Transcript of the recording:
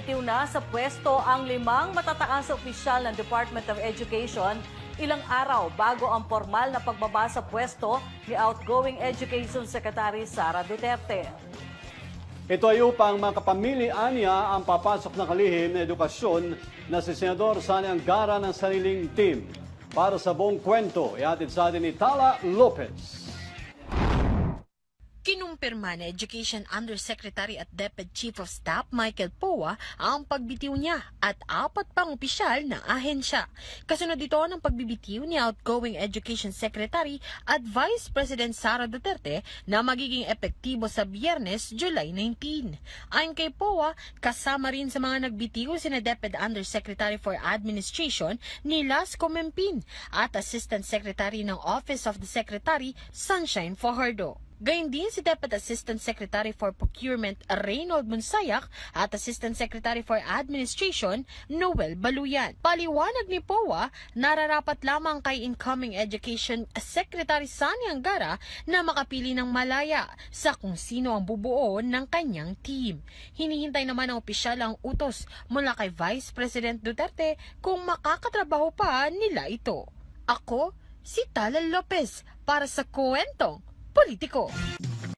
bumitiw na sa pwesto ang 5 matataas opisyal ng Department of Education ilang araw bago ang formal na pagbaba sa pwesto ni outgoing Education Secretary Sara Duterte. Ito ay upang makapamilian niya ang papasok na kalihim na edukasyon na si Senador Sani Angara ng sariling team. Para sa buong kwento, ihatid sa atin ni Tala Lopez. Kinumpirma ni Education Undersecretary at Deputy Chief of Staff Michael Poa ang pagbitiw niya at 4 pang opisyal ng ahensya. Kasunod ito ng pagbibitiw ni outgoing Education Secretary at Vice President Sara Duterte na magiging epektibo sa Biyernes, July 19. Ayon kay Poa, kasama rin sa mga nagbitiw sina Deputy Undersecretary for Administration ni Las Comempin at Assistant Secretary ng Office of the Secretary, Sunshine Fajardo. Gayun din si Deputy Assistant Secretary for Procurement Reynold Monsayak at Assistant Secretary for Administration Noel Baluyan. Paliwanag ni Poa, nararapat lamang kay incoming Education Secretary Sani Angara na makapili ng malaya sa kung sino ang bubuo ng kanyang team. Hinihintay naman ng opisyal ang utos mula kay Vice President Duterte kung makakatrabaho pa nila ito. Ako, si Tala Lopez para sa Kwentong Politiko.